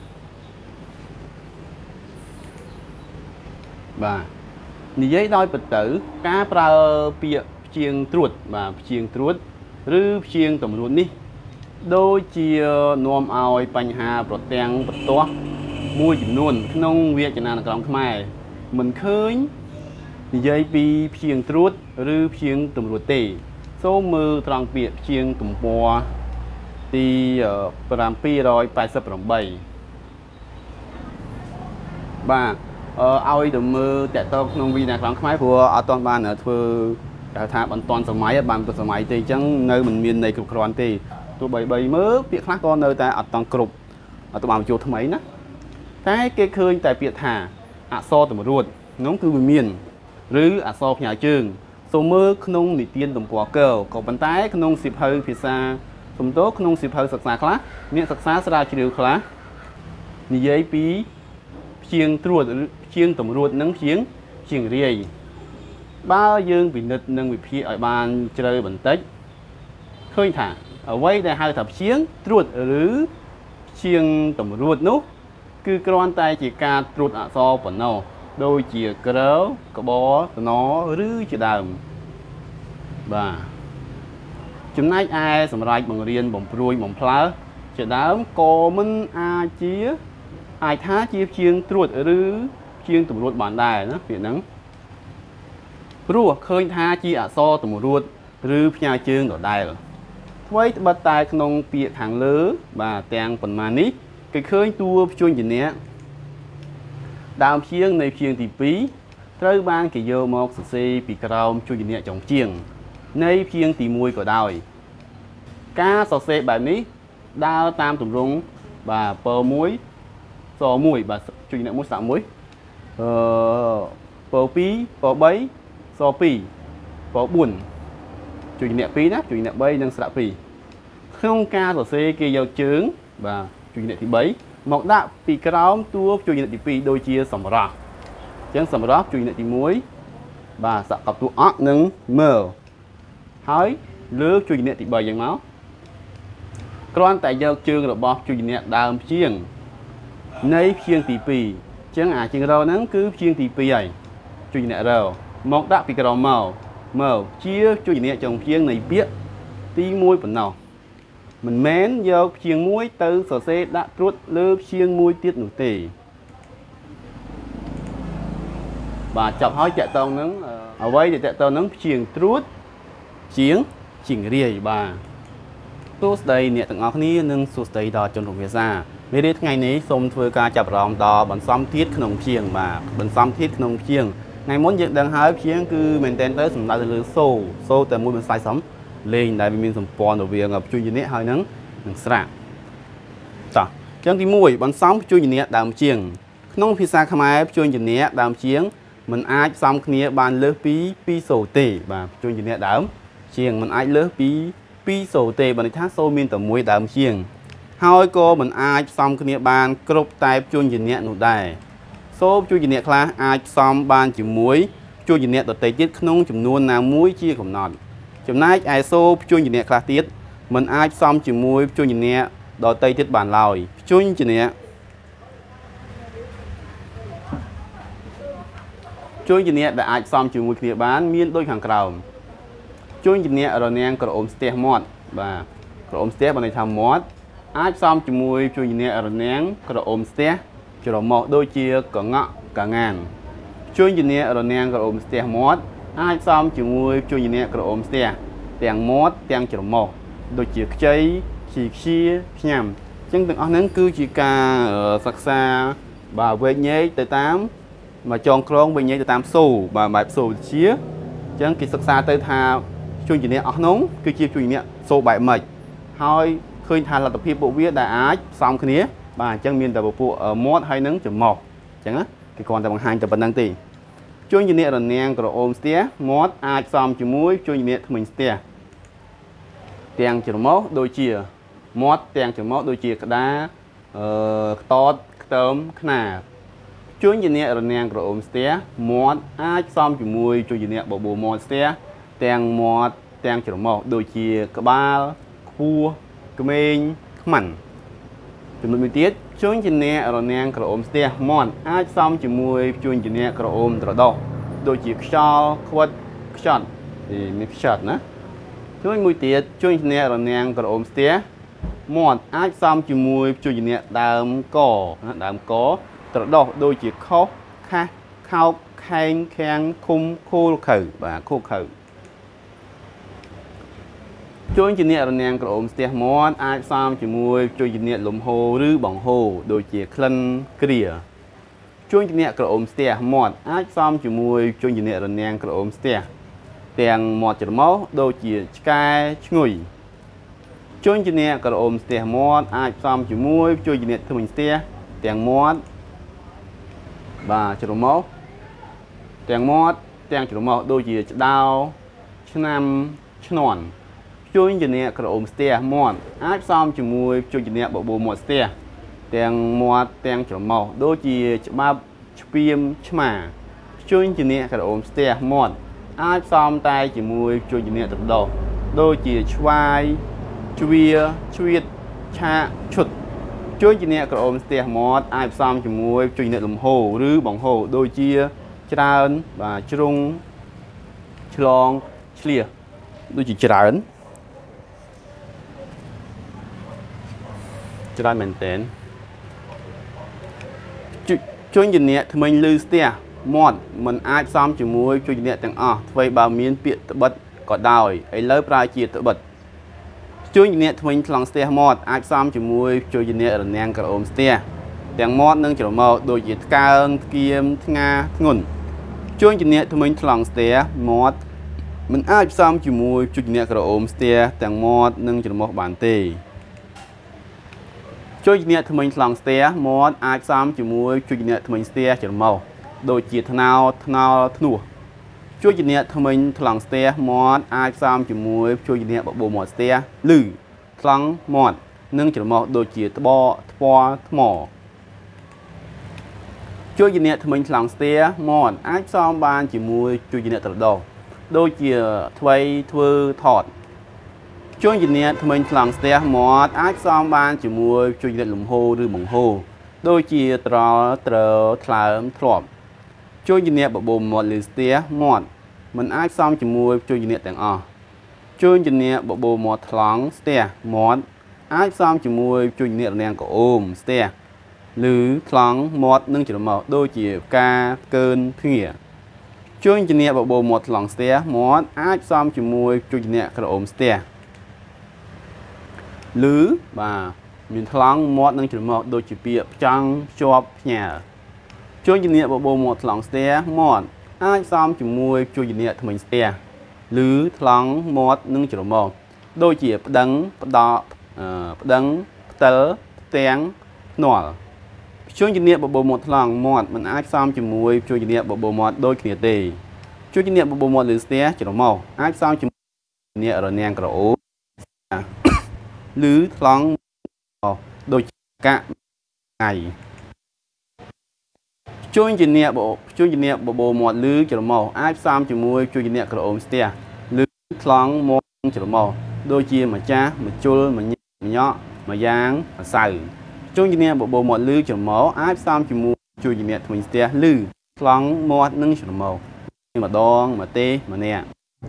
បាទនិយាយដោយពិតទៅការប្រើពាក្យព្យាង្គត្រួតបាទព្យាង្គត្រួតឬព្យាង្គតម្រួតនេះដូចជានាំឲ្យបញ្ហាប្រទាំងបន្ទាស់មួយចំនួនក្នុងវចនានុក្រមខ្មែរមិនឃើញនិយាយពីព្យាង្គត្រួតឬព្យាង្គតម្រួតទេសូមមើលត្រង់ពាក្យព្យាង្គទំព័រទីប្រាំពីររយប៉ែតសិបប្រាំបីបាទអឺឲ្យទៅមើលតាក់ទងក្នុងវិញ្ញាណក្រមខ្មែរព្រោះអត់ទាន់បានធ្វើគេថាបន្ទាន់សម័យបានទៅសម័យទេអញ្ចឹងនៅមិនមានន័យគ្រប់គ្រាន់ទេទោះបីបីមើលពាក្យខ្លះក៏នៅតែអត់តង់គ្រប់អត់បានបញ្ចូលថ្មីណាតែគេឃើញតែពាក្យថាអក្សរតម្រួតនោះគឺវាមានឬអក្សរផ្ញើជើងសូមមើលក្នុងនិទានទំព័រកក៏ប៉ុន្តែក្នុងសៀវភៅភាសាសំទោក្នុងសៀវភៅសិក្សាខ្លះអ្នកសិក្សាស្រាវជ្រាវខ្លះនិយាយពីព្យាង្គត្រួតឬព្យាង្គតម្រួតនិងព្យាង្គព្យាង្គរាយបើយើងពិនិត្យនិងវិភាគឲ្យបានជ្រៅបន្តិចឃើញថាអ្វីដែលហៅថាព្យាង្គត្រួតឬព្យាង្គតម្រួតនោះគឺគ្រាន់តែជាការត្រួតអក្សរប៉ុណ្ណោះដូចជាក្រកបតណឬជាដើមបាទចំណែកឯសម្រាប់បង្រៀនបំព្រួយបំផ្លើជាដើមក៏មិនអាចជាអាចថាជាជាងត្រួតឬជាងតម្រួតបានដែរណាពាក្យហ្នឹងព្រោះឃើញថាជាអក្សរតម្រួតឬផ្ញើជើងដដែលអ្វីត្បិតតែក្នុងពាក្យខាងលើបាទទាំងប៉ុន្មាននេះគេឃើញតួព្យញ្ជនៈដើមព្យាង្គនៃព្យាង្គទីពីរត្រូវបានគេយកមកសរសេរពីក្រោមព្យញ្ជនៈចុងព្យាង្គនៃព្យាង្គទីមួយក៏ដោយការសរសេរបែបនេះដើរតាមទម្រង់បាទពមួយសមួយបាទព្យញ្ជនៈមួយស្លាកមួយអឺពពីរពបីសពីរពបួនព្យញ្ជនៈពីរណាព្យញ្ជនៈបីនិងស្លាកពីរក្នុងការសរសេរគេយកជើងបាទព្យញ្ជនៈទីបីមកដាក់ពីក្រោមតួព្យញ្ជនៈទីពីរដូចជាសម្រាប់អញ្ចឹងសម្រាប់ព្យញ្ជនៈទីមួយបាទសកតួអកនិងមើលហើយលើព្យញ្ជនៈទីបីយ៉ាងមកគ្រាន់តែយកជើងរបស់ព្យញ្ជនៈដើមព្យាង្គនៃព្យាង្គទីពីរអញ្ចឹងអាជាងរហ្នឹងគឺព្យាង្គទីពីរហើយព្យញ្ជនៈរមកដាក់ពីក្រោមមកមើលជាព្យញ្ជនៈចុងព្យាង្គនៃពាក្យទីមួយប៉ុណ្ណោះមិនមែនយកព្យាង្គមួយទៅសរសេរដាក់ត្រួតលើព្យាង្គមួយទៀតនោះទេបាទចាប់ហើយតកតងនឹងអ្វីដែលតកតងនឹងព្យាង្គត្រួតជាងជាងរាយបាទសួស្តីអ្នកទាំងអស់គ្នានិងសួស្តីដល់ជនរួមភាសាមេរៀនថ្ងៃនេះសូមធ្វើការចាប់អារម្មណ៍ដល់បន្សំធាតុក្នុងព្យាង្គបាទបន្សំធាតុក្នុងព្យាង្គថ្ងៃមុនយើងដឹងហើយព្យាង្គគឺមែនតើទៅសំដៅទៅលើសូសូតែមួយមិនស្អាយសំលេងដែលវាមានសម្ព័ន្ធរវាងព្យញ្ជនៈហើយនឹងនឹងស្រៈតោះអញ្ចឹងទីមួយបន្សំព្យញ្ជនៈដើមព្យាង្គក្នុងភាសាខ្មែរព្យញ្ជនៈដើមព្យាង្គมันអាចផ្សំគ្នាបានលើសពីពីរសូទេបាទព្យញ្ជនៈដើមព្យាង្គมันអាចលើសពីពីរសូទេបើន័យថាសូមានតែមួយដើមព្យាង្គហើយក៏มันអាចផ្សំគ្នាបានគ្រប់តែព្យញ្ជនៈនោះដែរសូព្យញ្ជនៈខ្លះអាចផ្សំបានជាមួយព្យញ្ជនៈដទៃទៀតក្នុងចំនួនណាមួយជាកំណត់ចំណែកឯសូព្យញ្ជនៈខ្លះទៀតมันអាចផ្សំជាមួយព្យញ្ជនៈដទៃទៀតបានឡើយព្យញ្ជនៈព្យញ្ជនៈដែលអាចផ្សំជាមួយគ្នាបានមានដូចខាងក្រោមព្យញ្ជនៈរនាំងក្រអូមស្ទះមាត់បាទក្រអូមស្ទះបានន័យថាមាត់អាចផ្សំជាមួយព្យញ្ជនៈរនាំងក្រអូមស្ទះច្រមុះដូចជាកងក់កងានព្យញ្ជនៈរនាំងក្រអូមស្ទះមាត់អាចផ្សំជាមួយព្យញ្ជនៈក្រអូមស្ទះទាំងមាត់ទាំងច្រមុះដូចជាខ្ចីខ្ជាខ្ជាខ្ញាំអញ្ចឹងទាំងអស់ហ្នឹងគឺជាការសិក្សាបាទវែកញែកទៅតាមមកចងក្រងវែកញែកទៅតាមសូបាទបែបសូវិទ្យាអញ្ចឹងគេសិក្សាទៅថាព្យញ្ជនៈអស់ហ្នឹងគឺជាព្យញ្ជនៈសូបែបម៉េចហើយឃើញថាលទ្ធភាពពួកវាដែលអាចផ្សំគ្នាបាទអញ្ចឹងមានតែពួកមាត់ហើយនឹងច្រមុះអញ្ចឹងណាគេគ្រាន់តែបង្ហាញតែប៉ុណ្្នឹងទេព្យញ្ជនៈរនាំងក្រអូមស្ទះមាត់អាចផ្សំជាមួយព្យញ្ជនៈធ្មេញស្ទះទាំងច្រមុះដូចជាមាត់ទាំងច្រមុះដូចជាក្តារអឺខ្តតខ្ទើមខ្នាព្យញ្ជនៈរនាំងក្រអូមស្ទះមាត់អាចផ្សំជាមួយព្យញ្ជនៈបបួលមាត់ស្ទះទាំងមាត់ទាំងច្រមុះដូចជាក្បាលខ្ពស់ក្មេងខ្មាន់ចំណុចមួយទៀតព្យញ្ជនៈរនាំងក្រអូមស្ទះមាត់អាចផ្សំជាមួយព្យញ្ជនៈក្រអូមត្រដោះដូចជាខ្យល់ខ្វិតខ្ចត់មានខ្ចត់ណាជួយមួយទៀតព្យញ្ជនៈរនាំងក្រអូមស្ទះមាត់អាចផ្សំជាមួយព្យញ្ជនៈដើមកណាដើមកត្រដោះដូចជាខុសខាសខោកខែងខាំងឃុំខូលខៅបាទខូខៅព្យញ្ជនៈរនាំងក្រអូមស្ទះមាត់អាចផ្សំជាមួយព្យញ្ជនៈលំហូរឬបង្ហូរដូចជាក្លិនគ្រាព្យញ្ជនៈក្រអូមស្ទះមាត់អាចផ្សំជាមួយព្យញ្ជនៈរនាំងក្រអូមស្ទះទាំងមាត់ច្រមុះដូចជាឆ្កែឈ្ងុយព្យញ្ជនៈក្រអូមស្ទះមាត់អាចផ្សំជាមួយព្យញ្ជនៈធ្មេញស្ទះទាំងមាត់បាទច្រមុះទាំងមាត់ទាំងច្រមុះដូចជាឆ្ដោឆ្នាំឈ្នន់ព្យញ្ជនៈក្រអូមស្ទះមាត់អាចផ្សំជាមួយព្យញ្ជនៈបបួលមាត់ស្ទះទាំងមាត់ទាំងច្រមុះដូចជាច្បាប់ឆ្ពៀមឆ្មាព្យញ្ជនៈក្រអូមស្ទះមាត់អាចផ្សំតែជាមួយព្យញ្ជនៈត្រដោះដូចជាឆ្វាយជ្វាជ្វៀតឆាកឈុតព្យញ្ជនៈក្រអូមស្ទះមាត់អាចផ្សំជាមួយព្យញ្ជនៈលំហូរឬបង្ហូរដូចជាច្រើនបាទជ្រុងឆ្លងឆ្លៀសដូចជាច្រើនច្រើនមែនតើជួយជំនះថ្មីលឺស្ទះមាត់មិនអាចផ្សំជាមួយជួយជំនះទាំងអស់ធ្វើបើមានពាក្យត្បិតក៏ដោយឥឡូវប្រើជាត្បិតជួយជំនះថ្មីថ្លង់ស្ទះមាត់អាចផ្សំជាមួយជួយជំនះរនាំងក្រអូមស្ទះទាំងមាត់និងច្រមុះដូចជាថ្កើងថ្គាមថ្ងាធ្ងន់ជួយជំនះថ្មីថ្លង់ស្ទះមាត់មិនអាចផ្សំជាមួយជួយជំនះក្រអូមស្ទះទាំងមាត់និងច្រមុះបានទេជួយជំនះថ្មីថ្លង់ស្ទះមាត់អាចផ្សំជាមួយជួយជំនះថ្មីស្ទះច្រមុះដូចជាថ្នោតថ្នល់ធ្នោះជួយជំនះថ្មីថ្លង់ស្ទះមាត់អាចផ្សំជាមួយជួយជំនះបបោមាត់ស្ទះឬថ្លង់មាត់និងច្រមុះដូចជាត្បកថ្ពាល់ថ្មជួយជំនះថ្មីថ្លង់ស្ទះមាត់អាចផ្សំបានជាមួយជួយជំនះត្រដោសដូចជាថ្វីធ្វើថតជួយជំនះថ្មីថ្លង់ស្ទះមាត់អាចផ្សំបានជាមួយជួយជំនះលំហូរឬបង្ហូរដូចជាត្រល់ត្រថ្លើមធ្លាប់ជួយជំនះបបោមាត់ឬស្ទះមាត់មិនអាចផ្សំជាមួយជួយជំនះទាំងអស់ជួយជំនះបបោមាត់ថ្លង់ស្ទះមាត់អាចផ្សំជាមួយជួយជំនះរនាំងក្អមស្ទះឬថ្លង់មាត់និងច្រមុះដូចជាផ្កាផ្កើនភ្ងាជួយជំនះបបោមាត់ថ្លង់ស្ទះមាត់អាចផ្សំជាមួយជួយជំនះក្រអូមស្ទះឬបាទមានថ្លង់មាត់និងច្រមុះដូចជាពាក្យផ្ចង់ភ្ជាប់ផ្ញើជួយជំនះបបោមាត់ថ្លង់ស្ទះមាត់អាចផ្សំជាមួយជួយជំនះថ្មីស្ទះឬថ្លង់មាត់និងច្រមុះដូចជាប្តឹងផ្ដោប្តឹងផ្ទិលផ្ទាំងភ្នាល់ជួយជំនះបបោមាត់ថ្លង់មាត់មិនអាចផ្សំជាមួយជួយជំនះបបោមាត់ដូចគ្នាទេជួយជំនះបបោមាត់ឬស្ទះច្រមុះអាចផ្សំជាមួយជំនះរនាំងក្រអូបឬថ្លង់ដូចកាក់ថ្ងៃជួយជំនះបជួយជំនះបបោមាត់ឬច្រមុះអាចផ្សំជាមួយជួយជំនះក្រអូមស្ទះឬថ្លង់មាត់ច្រមុះដូចជាម្ចាស់ម្ជុលម្ញាក់ម្ញក់ម្យ៉ាងម្សៅជួយជំនះបបោមាត់ឬច្រមុះអាចផ្សំជាមួយជួយជំនះថ្មីស្ទះឬថ្លង់មាត់និងច្រមុះម្ដងម្ទេម្នាក់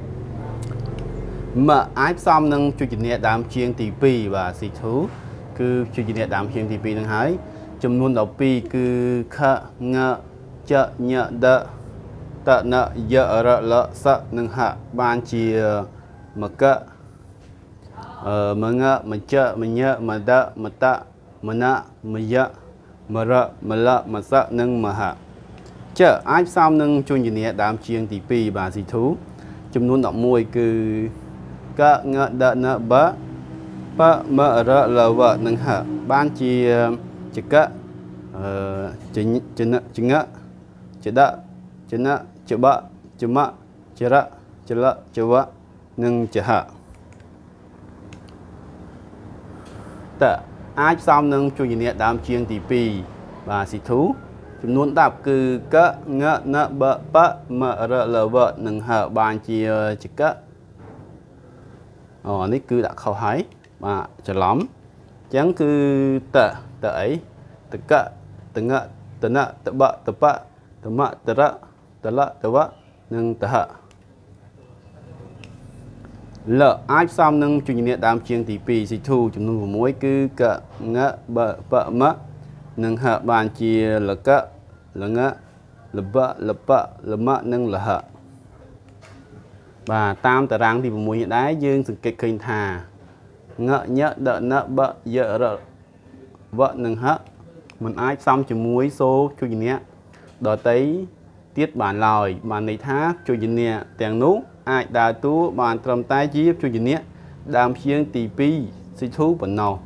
មកអាចផ្សំនឹងជួយជំនះដើមជាងទីពីរបាទ ซี ทู គឺជួយជំនះដើមជាងទីពីរនឹងហើយចំនួនដប់ពីរគឺខងចញដតនយរលសនិងហបានជាមកអឺមងមចមញមដមតមណមយមរមលមសនិងមហចអាចផ្សំនឹងជួយជំនះដើមជាងទីពីរបាទ ซี ทู ចំនួនដប់មួយគឺកងដនបបមរលវនិងហបានជាចកអឺចចនចងចដចនចបចមចរចលចវនិងចហតអាចផ្សំនឹងជួយជំនះដើមជាងទីពីរបាទ ซี ทู ចំនួនដប់គឺកងណបបមរលវនិងហបានជាចកអូនេះគឺដាក់ខុសហើយបាទច្រឡំអញ្ចឹងគឺតតអីតកតងតនតបតបតមតរតលតវនិងតហលអាចផ្សំនឹងជួយជំនះដើមជាងទីពីរ ซี ทู ចំនួន៦គឺកងបបមនិងហបានជាលកលងលបលបលមនិងលហបាទតាមតារាងទី៦នេះដែរយើងសង្កេតឃើញថាងញដនបយរវនិងហមិនអាចផ្សំជាមួយសូជួយជំនះដតីទៀតបានឡើយបានន័យថាជួយជំនះទាំងនោះអាចដើរតួបានត្រឹមតែជាជួយជំនះដើមជាងទីពីរ ซี ทู ប៉ុណ្ណោះ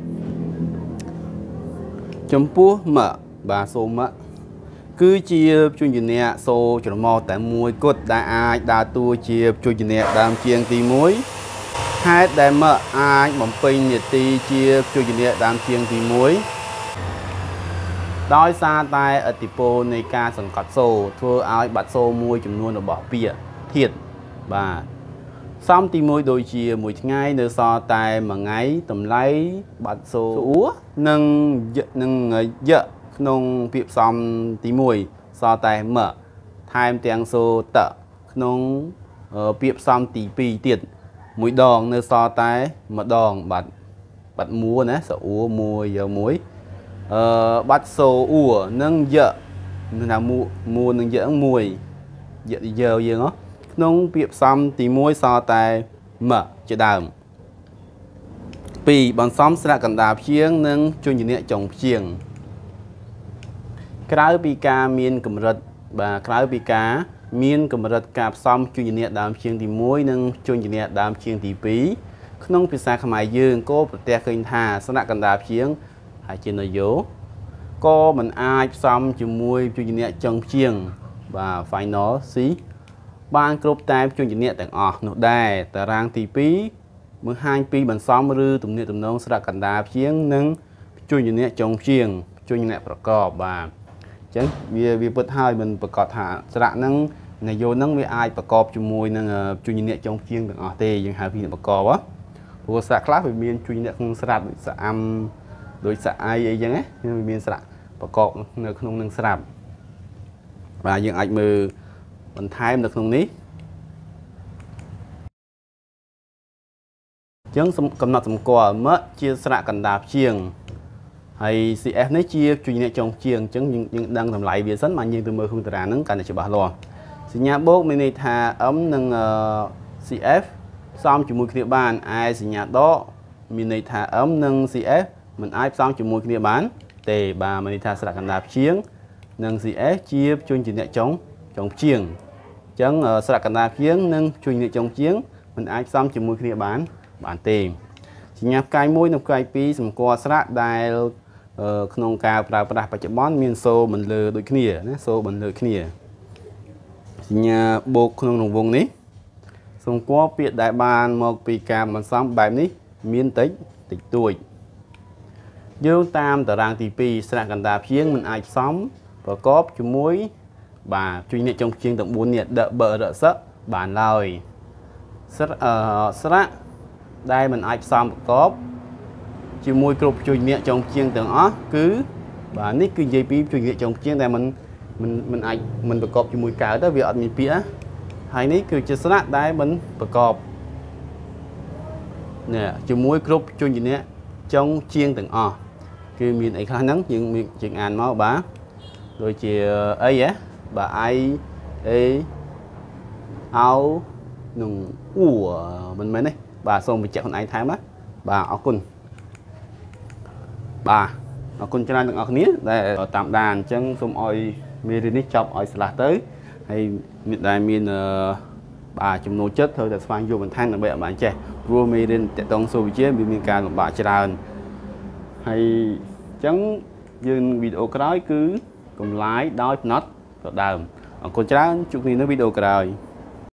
ចំពោះមបាទសូមគឺជាជួយជំនះសូច្រមុះតែមួយគត់ដែលអាចដើរតួជាជួយជំនះដើមជាងទីមួយហេតុដែលមអាចបំពេញនាទីជាជួយជំនះដើមជាងទីមួយដោយសារតែឥទ្ធិពលនៃការសង្កត់សូធ្វើឲ្យបាត់សូមួយចំនួនរបស់ពាក្យធាតុបាទសំទីមួយដូចជាមួយថ្ងៃនៅសល់តែមួយថ្ងៃតម្លៃបាត់សូអ៊ូនិងនឹងយៈក្នុងពាក្យផ្សំទីមួយសល់តែមថែមទាំងសូតក្នុងពាក្យផ្សំទីពីរទៀតមួយដងនៅសល់តែម្ដងបាទបាត់មួណាសអ៊ូមួយយកមួយអឺបាត់សូអ៊ូនឹងយកនឹងថាមួមួនឹងយកមួយយកយកយើងហ៎ក្នុងពាក្យផ្សំទីមួយសល់តែមជាដើមពីរបន្សំស្រៈកណ្ដាលព្យាង្គនិងជញ្ញៈចុងព្យាង្គក្រៅពីការមានកម្រិតបាទក្រៅពីការមានកម្រិតការផ្សំជញ្ញៈដើមព្យាង្គទីមួយនិងជញ្ញៈដើមព្យាង្គទីពីរក្នុងភាសាខ្មែរយើងក៏ប្រទះឃើញថាស្រៈកណ្ដាលព្យាង្គហើយជានយោក៏មិនអាចផ្សំជាមួយជញ្ញៈចុងព្យាង្គបាទ final C បានគ្រប់តែជញ្ញៈទាំងអស់នោះដែរតារាងទីពីរបង្ហាញពីបន្សំឬទំនាក់ទំនងស្រៈកណ្ដាលព្យាង្គនិងជញ្ញៈចុងព្យាង្គជញ្ញៈប្រកបបាទអញ្ចឹងវាវាពិតហើយមិនប្រកាសថាស្រៈហ្នឹងនយោហ្នឹងវាអាចប្រកបជាមួយនឹងជញ្ញៈចុងព្យាង្គទាំងអស់ទេយើងហៅពីប្រកបហ៎ព្រោះស្រៈខ្លះវាមានជញ្ញៈក្នុងស្រាប់ដូចស្រៈអាំដូចស្រៈអីអីចឹងណាវាមានស្រៈប្រកបនៅក្នុងនឹងស្រាប់បាទយើងអាចមើលបន្ថែមនៅក្នុងនេះអញ្ចឹងកំណត់សម្គាល់មជាស្រៈកណ្ដាលព្យាង្គហើយ C F នេះជាជញ្ញៈចុងព្យាង្គអញ្ចឹងយើងដឹងតម្លៃវាសិនមកយើងទៅមើលក្នុងតារាងហ្នឹងកាន់តែច្បាស់លាស់សញ្ញាបូកមានន័យថា M និង C F ផ្សំជាមួយគ្នាបានឯសញ្ញាដកមានន័យថា M និង C F មិនអាចផ្សំជាមួយគ្នាបានទេបាទមានន័យថាស្រៈកណ្ដាលព្យាង្គនិង C F ជាជញ្ញៈចុងចុងព្យាង្គអញ្ចឹងស្រៈកណ្ដាលព្យាង្គនិងជញ្ញៈចុងព្យាង្គមិនអាចផ្សំជាមួយគ្នាបានបានទេសញ្ញាផ្កាយមួយនិងផ្កាយពីរសម្គាល់ស្រៈដែលក្នុងការប្រើប្រាស់បច្ចុប្បន្នមានសូរមិនលើដូចគ្នាណាសូរមិនលើគ្នាសញ្ញាបូកក្នុងរង្វង់នេះសម្គាល់ពាក្យដែលបានមកពីការបន្សំបែបនេះមានតិចតិចតួចយោងតាមតារាងទីពីរស្រៈកណ្ដាលព្យាង្គមិនអាចផ្សំប្រកបជាមួយបាទជញ្ញៈចុងព្យាង្គទាំងបួននេះដបរសបានឡើយស្រៈស្រៈដែលមិនអាចផ្សំប្រកបជាមួយគ្រប់ជញ្ញៈចុងព្យាង្គទាំងអស់គឺបាទនេះគឺនិយាយពីជញ្ញៈចុងព្យាង្គដែលមិនមិនមិនអាចមិនប្រកបជាមួយកើតទៅវាអត់មានពាក្យហើយនេះគឺជាស្រៈដែលមិនប្រកបនេះជាមួយគ្រប់ជញ្ញៈចុងព្យាង្គទាំងអស់គឺមានអីខ្លះហ្នឹងយើងយើងអានមកបាទដូចជាអីហ៎បាទ I A អោនឹងអ៊ូមិនមែនទេបាទសូមបញ្ជាក់ខ្លួនឯងថែមណាបាទអរគុណបាទអរគុណច្រើនទាំងអស់គ្នាដែលតាមដានអញ្ចឹងសូមឲ្យមេរៀននេះចប់ឲ្យស្លាស់ទៅហើយមានដែលមានបាទចំណូលចិត្តត្រូវតែស្វែងយល់បន្ថែមដើម្បីឲ្យបានចេះព្រោះមេរៀនតកតងសូវវិជ្ជាវាមានការលំបាកច្រើនហើយអញ្ចឹងយើងវីដេអូក្រោយគឺកម្លាយដោយផ្នត់ដដើមអរគុណច្រើនជួបគ្នានៅវីដេអូក្រោយ